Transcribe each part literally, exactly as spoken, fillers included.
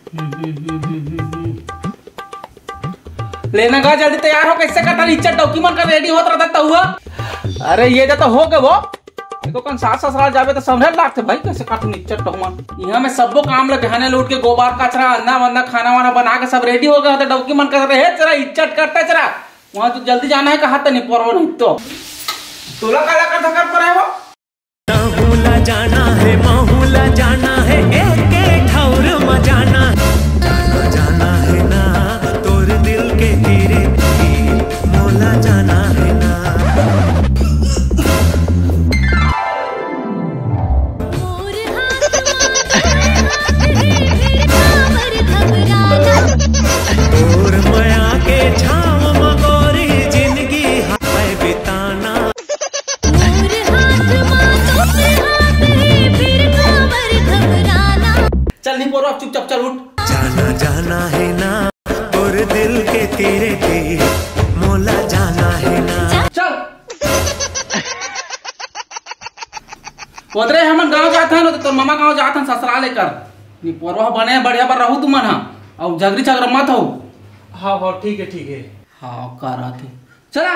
लेना गा जल्दी तैयार हो, कैसे करता इज्जत डॉक्यूमेंट का रेडी होत रहता हुआ। अरे ये तो हो गए वो देखो कौन सास ससुराल जावे तो समझ लागते भाई कैसे काटू इज्जत डॉक्यूमेंट। यहाँ में सबो काम ले बहाने लूट के गोबर कचरा अन्ना वन्ना खाना वाना बना के सब रेडी हो गए होते डॉक्यूमेंट कर रहे हैं। जरा इज्जत करता जरा वहाँ तो जल्दी जाना है कहा नहीं परवा नहीं तो तोला काला कर धक्का पर है वो माहूला जाना है माहूला जाना है एक ठौर मजाना जाना है ना तोर दिल के तीरे मोला जाना है ना। और माया के छाव मगोरी जिंदगी है बिताना। चल नहीं पोरो चुपचाप चल उठ। जाना जाना है ना और दिल के तेरे पे मोला जाना है ना। चल उधरे हम गांव जाते हैं तो मामा गांव जाते हैं ससुराल लेकर नहीं पोरो बने बढ़िया पर रहू तुम ना और झगड़ी झगड़ा मत हो। हाँ हाँ ठीक है ठीक है। हाँ करा थे चला।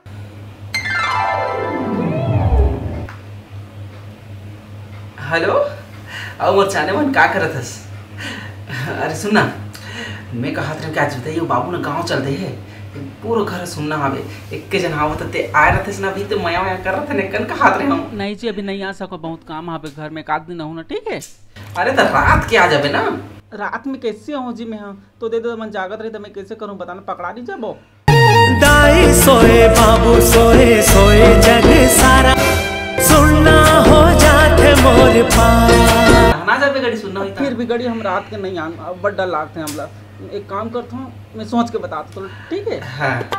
हेलो अब वो चाने मन का करत हस। अरे सुनना मैं कहा था क्या चलते ये बाबू ना गांव चलते है पूरा घर सुनना हवे एक के जन आवत ते आए रहते ना अभी तो मया मया कर रहे थे कन कहा थे हम नहीं जी अभी नहीं आ सको बहुत काम हवे घर में एक आध दिन रहूं ना ठीक है। अरे तो रात के आ जाबे ना। रात में कैसे हो जी मैं हाँ तो दे दो मन जागत रही तो मैं कैसे करूं बताना पकड़ा दी जब दाई सोए बाबू सोए सोए जग सारा सुनना हो जाते मोर पास ना जब गड़ी सुनना हुई फिर भी गड़ी हम रात के नहीं आन अब बड़ा डर लागते हैं हमला एक काम करता हूँ मैं सोच के बताता हूँ ठीक है। हाँ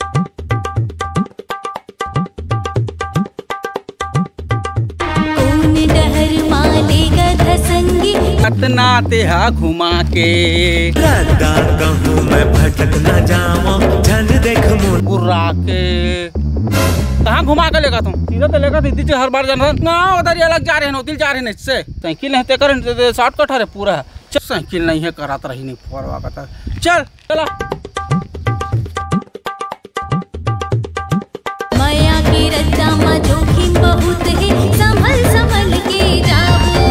अतना तेहा घुमा के रद्दा कहूँ मैं भटक न जाऊँ झन देख मुर्रा के कहाँ घुमा के लेगा तुम सीधा तो लेगा दीदी हर बार जाना ना उधर ये अलग जा रहे हैं नौतिल जा रहे हैं इससे साइकिल नहीं कर शॉर्टकट है पूरा है। चल साइकिल नहीं है कराता रही नहीं फोरवा का चल चला। माया की रद्दा में जोखिम बहुत है संभल संभल के जाओ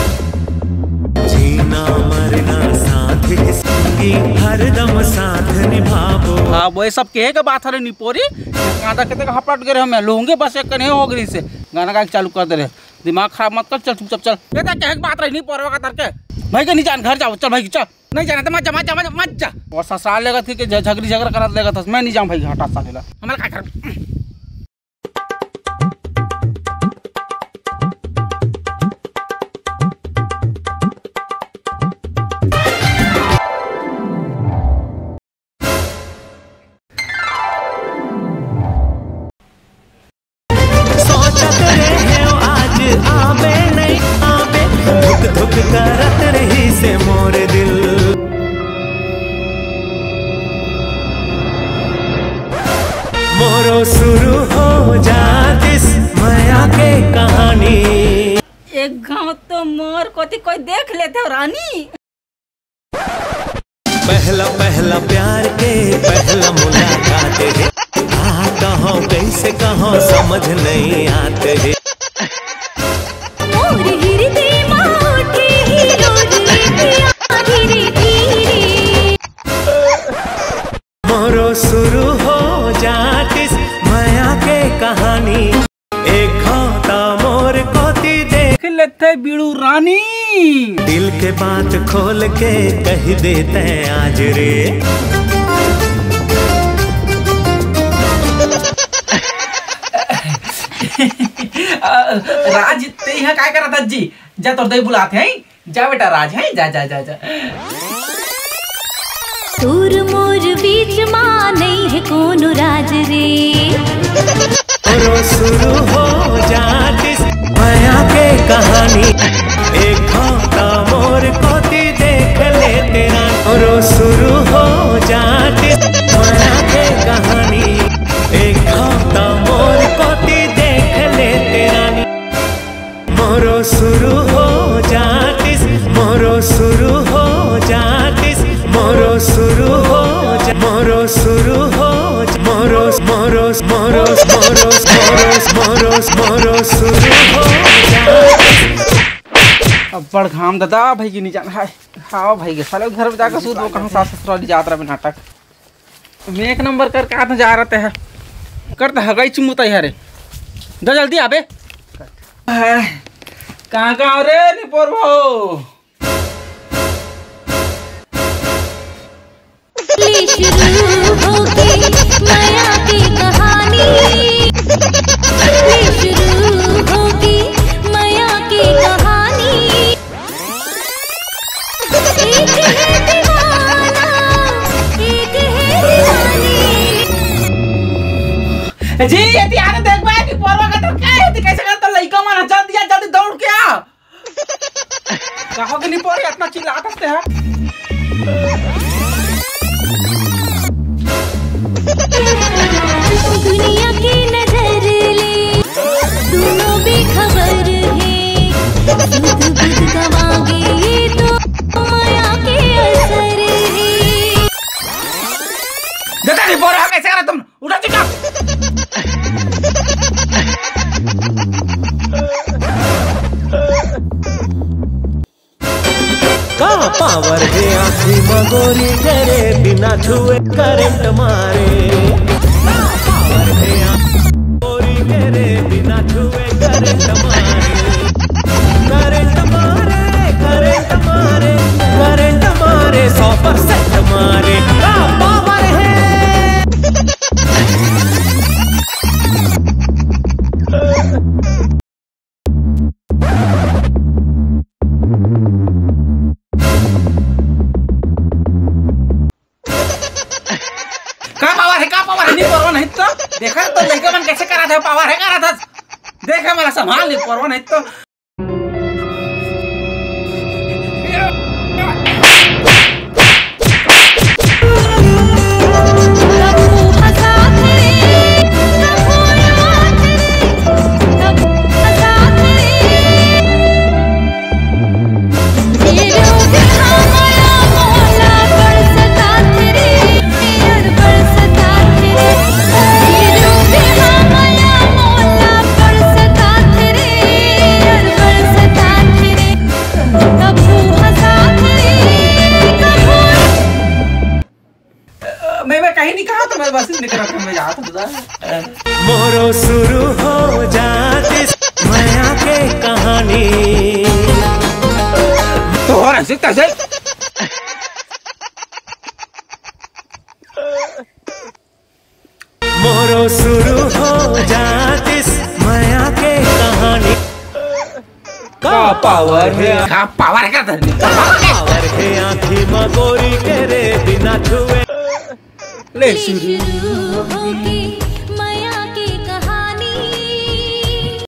जीना मरना साथ संगी हरदम साथ निभाओ। हाँ वो सब कहे के बात है निपोरी कांदा कहते हपट गए हमें लोगे बस एक कने हो गई से गाना गा चालू कर दे रहे दिमाग खराब मत कर चल चुपचाप चल ये तो कहे बात रही नहीं पोरवा का तरके भाई के नहीं जान घर जाओ चल भाई चल नहीं जाना तो मत जा मत जा मत जा और ससुराल लेगा थी कि झगड़ी झगड़ा करा लेगा था मैं नहीं जाऊँ भाई हटा सा लेला हमारा क्या कर आबे नहीं आबे धुक धुक करत रही से मोर दिल मोरो शुरू हो जातिस माया के कहानी। एक गांव तो मोर कोती कोई देख लेते हो रानी। पहला पहला प्यार के पहला मुलाकात है आ कहो कैसे कहो समझ नहीं आते है मोरो शुरू हो जातिस माया के कहानी एक होता मोर कोती देख लेते बीड़ू रानी दिल के बात खोल के कह देते आज रे। राज ते यहाँ काय करा था जी जा तो दे बुलाते हैं जा बेटा राज है जा जा जा जा तूर मोर बीच मां नहीं है कौन राज रे और शुरू हो जातिस माया के कहानी एक होता मोर कोती देख ले तेरा और शुरू हो जातिस माया के कहानी एक होता मोर कोती देख ले तेरा मोरो शुरू हो जातिस मोरो शुरू हो जा मोरो मोरो मोरो मोरो मोरो मोरो शुरू हो जाए। अब बड़ घाम दादा भाई की नहीं जाना है। हाँ भाई के साले घर में जाकर सूद वो कहाँ सास ससुराली यात्रा में नाटक मैं एक नंबर करके आते जा रहते हैं करते है गई चुमुता यारे जा जल्दी आबे कहाँ कहाँ रे निपोर भाऊ शुरू होगी माया की कहानी शुरू होगी माया की कहानी एक है दीवाना एक है दीवानी जी ये यार देख भाई निपोर का तो क्या है कैसे करता लइका माना जल्दी आ जल्दी दौड़ के आ कहो कि निपोर इतना चिल्लाते हैं दुनिया की नजर ले दोनों बेखबर है दूध दूध गवागे ये तो माया के असर है देखा नहीं बोल रहा कैसे करा तुम उठा चुका का पावर है आँखी मगोरी तेरे बिना छुए करंट मारे पावर है आँखी मगोरी तेरे बिना छुए करंट मारे करंट मारे करंट मारे करंट मारे सौ परसेंट मारे का पावर है नहीं तो देखा तो लड़का मन कैसे करा था पावर है करा था देखा मला संभाल नहीं परवा नहीं तो कहीं नहीं कहा तो मैं बस निकल रहा मैं जाता था मोरो शुरू हो जाती माया के कहानी तो हो रहा कैसे मोरो शुरू हो जाती माया के कहानी का पावर है का पावर है का पावर है आँखी मगोरी तेरे बिना छुए ले शुरू होगी